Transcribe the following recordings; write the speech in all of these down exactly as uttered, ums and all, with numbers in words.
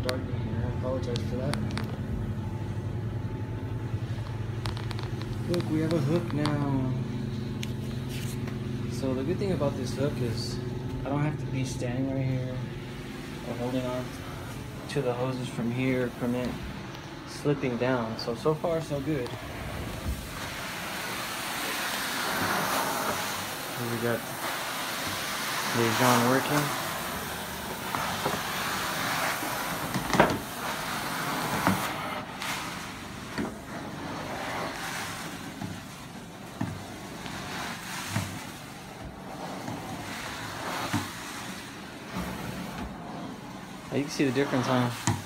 dark in here. I apologize for that. Look, we have a hook now. So the good thing about this hook is I don't have to be standing right here or holding on to the hoses from here, prevent slipping down. So, so far so good. Here we got Lejean working. Oh, you can see the difference, huh?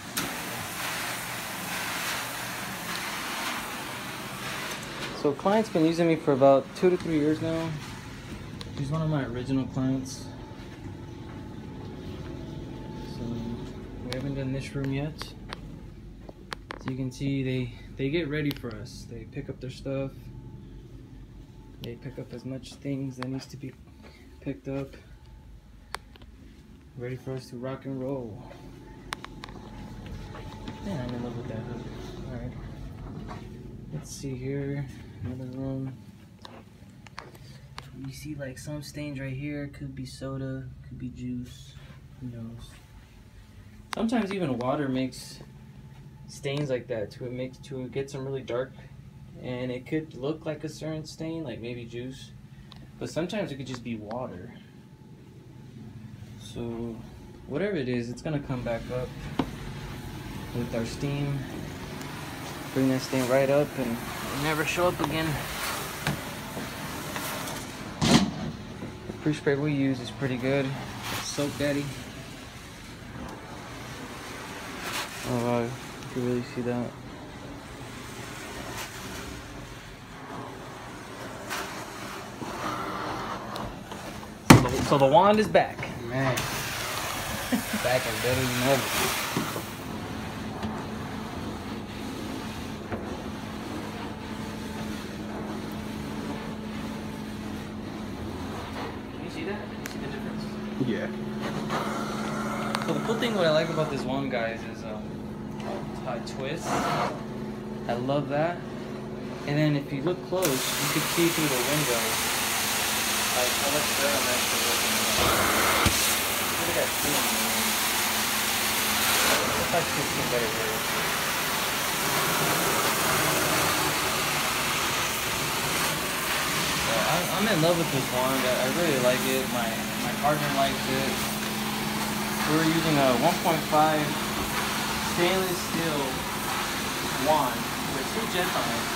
So client's been using me for about two to three years now. He's one of my original clients. So we haven't done this room yet. So you can see they, they get ready for us. They pick up their stuff. They pick up as much things that needs to be picked up. Ready for us to rock and roll. Man, I'm in love with that hook. Alright. Let's see here. Another room. You see like some stains right here. Could be soda, could be juice. Who knows? Sometimes even water makes stains like that to it makes to get some really dark, and it could look like a certain stain, like maybe juice. But sometimes it could just be water. So whatever it is, it's gonna come back up with our steam. Bring that stain right up and never show up again. The pre-spray we use is pretty good. Soap Daddy. Oh wow, you can really see that. So the, so the wand is back. Man, back and better than ever. Can you see that? Can you see the difference? Yeah. So the cool thing, what I like about this wand, guys, is um, how it twists. I love that. And then if you look close, you can see through the window like how much dirt I'm actually working on. Look at that steam. Let's actually see better here. So I'm, I'm in love with this wand. I, I really like it. My my partner likes it. We're using a one point five stainless steel wand with two jets on it.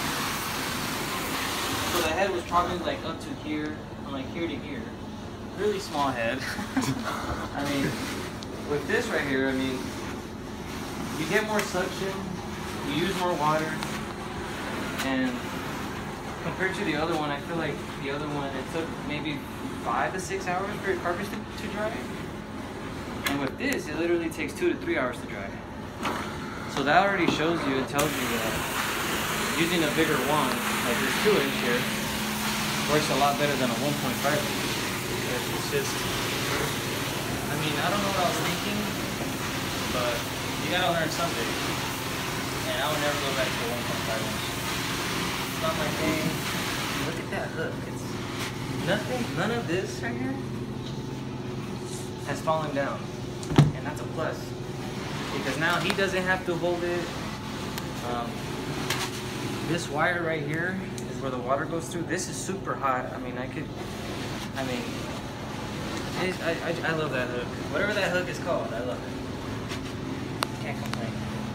So the head was probably like up to here, from like here to here. Really small head. I mean, with this right here, I mean, you get more suction, you use more water, and compared to the other one, I feel like the other one, it took maybe five to six hours for your carpet to, to dry. And with this, it literally takes two to three hours to dry. So that already shows you and tells you that using a bigger wand, like this two inch here, works a lot better than a one point five inch. It's just, I mean, I don't know what I was thinking, but you gotta learn something. And I would never go back to a one point five inch. It's not my thing. Look at that hook. It's nothing, none of this right here has fallen down. And that's a plus. Because now he doesn't have to hold it. Um, this wire right here is where the water goes through. This is super hot. I mean, I could, I mean, it, I, I, I love that hook. Whatever that hook is called, I love it. Can't complain.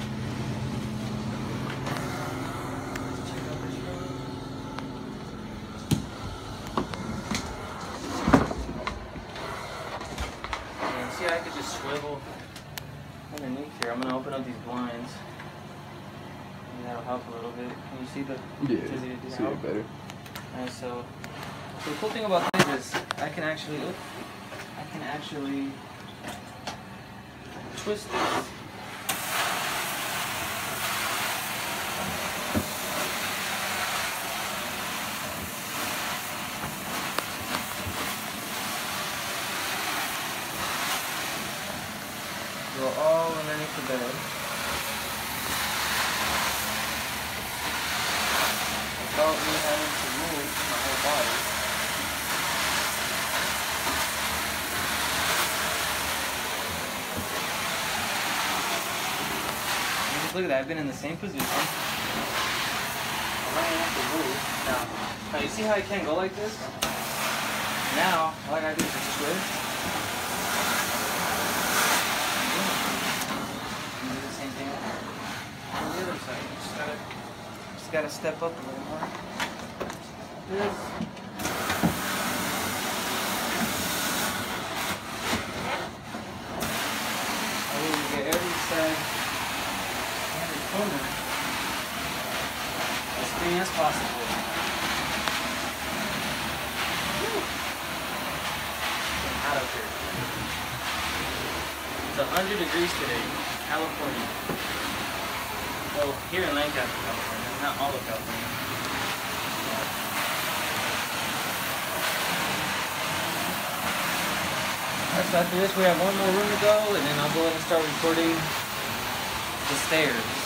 And see, I could just swivel underneath here. I'm gonna open up these blinds. And that'll help a little bit. Can you see the? Yeah. Does it, does it See help? it better. Alright, so, so the cool thing about this is I can actually, look, I can actually twist this. go all underneath the bed. Without me having to move my whole body. And just look at that, I've been in the same position. I don't have to move. Now, now you see how I can't go like this? Now, all I gotta do is just twist. And do the same thing on the other side. You just gotta, just gotta step up a little more. This. I will get every side, every corner, as clean as possible. Out of here. It's one hundred degrees today, California. Well, here in Lancaster, California, not all of California. Alright, so after this we have one more room to go, and then I'll go ahead and start recording the stairs.